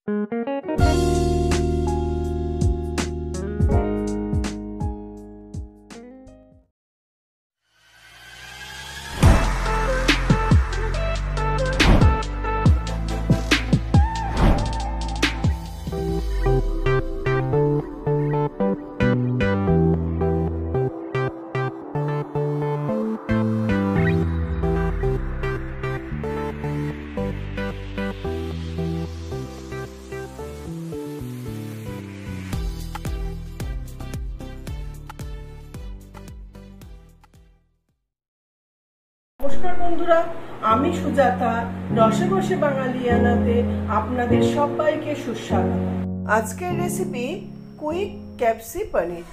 নমস্কার বন্ধুরা, আমি সুজাতা রসে বসে বাঙালিয়ানাতে আপনাদের সবাইকে সুস্বাগত। আজকের রেসিপি কুইক ক্যাপসি পনির।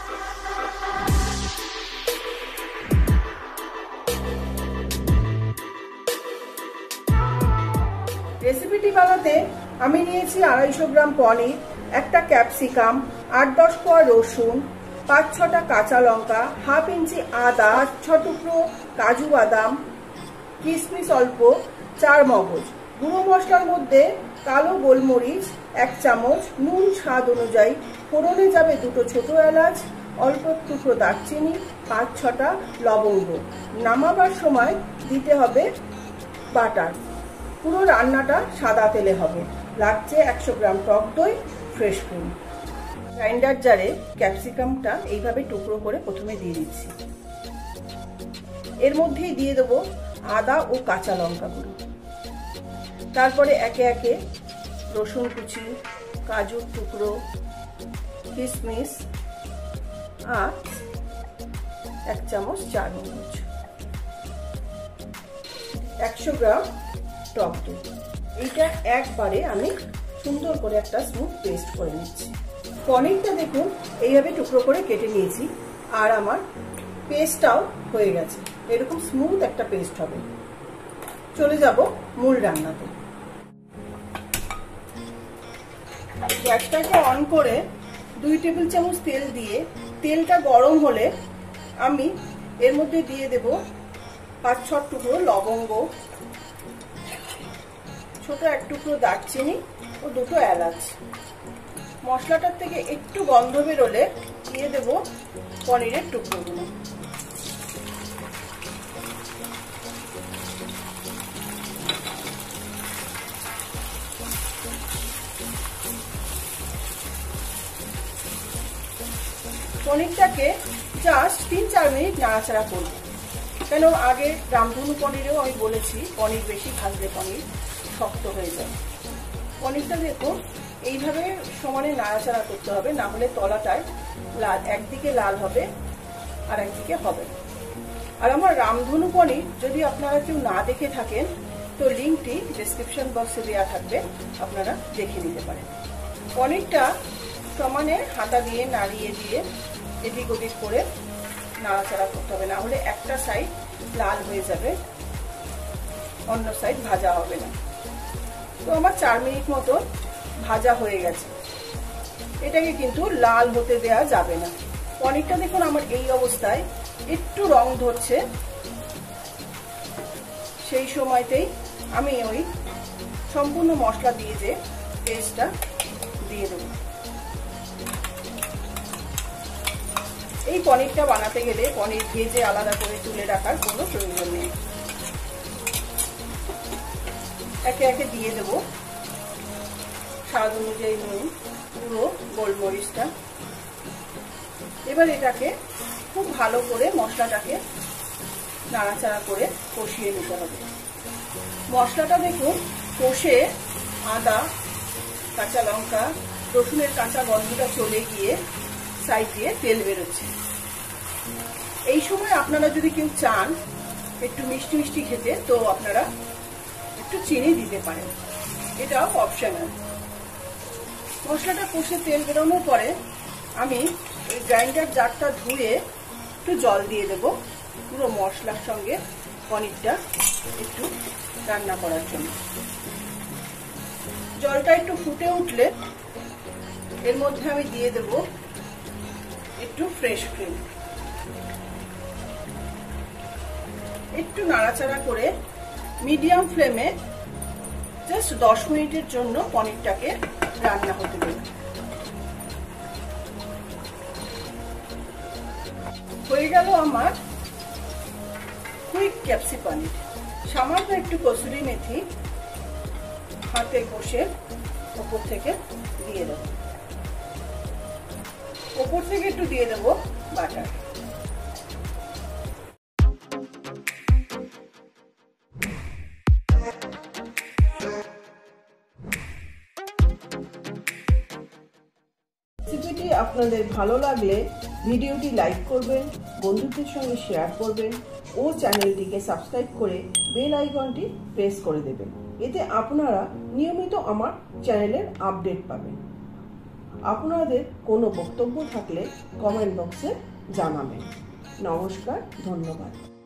রেসিপিটি বানাতে আমি নিয়েছি 250 গ্রাম পনির, একটা ক্যাপসিকাম, 8-10 কোয়া রসুন, 5-6টা কাঁচা লঙ্কা, হাফ ইঞ্চি আদা, 5-6 টুকরো কাজু বাদাম, কিশমিশ অল্প, 4 মগজ। গুঁড়ো মশলার মধ্যে কালো গোলমরিচ 1 চামচ, নুন স্বাদ অনুযায়ী, ফোড়নে যাবে 2টো ছোট এলাচ, অল্প টুকরো দারচিনি, 5-6টা লবঙ্গ। নামাবার সময় দিতে হবে বাটার। পুরো রান্নাটা সাদা তেলে হবে। লাগছে 100 গ্রাম টক দই, ফ্রেশ ক্রিম। গ্রাইন্ডার জারে ক্যাপসিকামটা এইভাবে টুকরো করে প্রথমে দিয়ে দিচ্ছি। এর মধ্যেই দিয়ে দেবো আদা ও কাঁচা লঙ্কা গুঁড়ো। তারপরে একে একে রসুন কুচি, কাজুর টুকরো, কিশমিশ আর 1 চামচ চারমগজ, 100 গ্রাম টক দই। এইটা একবারে আমি সুন্দর করে একটা স্মুথ পেস্ট করে নিচ্ছি। পনিরটা দেখুন এইভাবে টুকরো করে কেটে নিয়েছি, আর আমার পেস্টটাও হয়ে গেছে। এরকম স্মুথ একটা পেস্ট হবে। চলে যাব মূল রান্নাতে। গ্যাসটাকে অন করে 2 টেবিল চামচ তেল দিয়ে, তেলটা গরম হলে আমি এর মধ্যে দিয়ে দেব 5-6 টুকরো লবঙ্গ, ছোট 1 টুকরো দারচিনি ও 2টো এলাচ। মশলাটার থেকে একটু গন্ধ বেরোলে দিয়ে দেব পনিরের টুকরোগুলো। পনিরটাকে জাস্ট 3-4 মিনিট নাড়াচাড়া করব, কেন আগে রামধনু পনিরেও আমি বলেছি পনির বেশি ভাজলে পনির শক্ত হয়ে যায়। পনিরটা দেখুন এইভাবে সমানে নাড়াচাড়া করতে হবে, না হলে তলাটায় লাল, একদিকে লাল হবে আর একদিকে হবে। আর আমার রামধনু পনির যদি আপনারা কেউ না দেখে থাকেন তো লিঙ্কটি ডেসক্রিপশন বক্সে দেওয়া থাকবে, আপনারা দেখে নিতে পারেন। পনিরটা সমানে হাতা দিয়ে নাড়িয়ে দিয়ে এদিক ওদিক করে নাড়াচাড়া করতে হবে, না হলে একটা সাইড লাল হয়ে যাবে, অন্য সাইড ভাজা হবে না। তো আমার 4 মিনিট মতো ভাজা হয়ে গেছে। এটাকে কিন্তু লাল হতে দেওয়া যাবে না। পনিরটা দেখুন আমার এই অবস্থায় একটু রং ধরছে, সেই সময়তেই আমি ওই সম্পূর্ণ মশলা দিয়ে যে পেস্টটা দিয়ে দেব। এই পনিরটা বানাতে গেলে পনির ভেজে আলাদা করে তুলে রাখার কোনো প্রয়োজন নেই। একে একে দিয়ে দেব স্বাদ অনুযায়ী নুন, পুরো গোলমরিচটা। এবার এটাকে খুব ভালো করে মশলাটাকে নাড়াচাড়া করে কষিয়ে নিতে হবে। মশলাটা দেখুন কষে আদা, কাঁচা লঙ্কা, রসুনের কাঁচা গন্ধটা চলে গিয়ে সাইড দিয়ে তেল বেরোচ্ছে। এই সময় আপনারা যদি কেউ চান একটু মিষ্টি মিষ্টি খেতে, তো আপনারা একটু চিনি দিতে পারেন, এটাও অপশনাল। মশলাটা কষে তেল বেরোনোর পরে আমি এই গ্রাইন্ডার জারটা ধুয়ে একটু জল দিয়ে দেব পুরো মশলার সঙ্গে পনিরটা একটু রান্না করার জন্য। জলটা একটু ফুটে উঠলে এর মধ্যে আমি দিয়ে দেব একটু ফ্রেশ ক্রিম। একটু নাড়াচাড়া করে মিডিয়াম ফ্লেমে জাস্ট 10 মিনিটের জন্য পনিরটাকে রান্না হতে দেব। হয়ে গেল আমার কুইক ক্যাপসি পনির। সামান্য একটু কসুরি মেথি হাতে ঘষে উপর থেকে দিয়ে দেব। উপর থেকে একটু দিয়ে দেব বাটার। রেসিপিটি আপনাদের ভালো লাগলে ভিডিওটি লাইক করবেন, বন্ধুদের সঙ্গে শেয়ার করবেন ও চ্যানেলটিকে সাবস্ক্রাইব করে বেল আইকনটি প্রেস করে দেবেন। এতে আপনারা নিয়মিত আমার চ্যানেলের আপডেট পাবেন। আপনাদের কোনো বক্তব্য থাকলে কমেন্ট বক্সে জানাবেন। নমস্কার, ধন্যবাদ।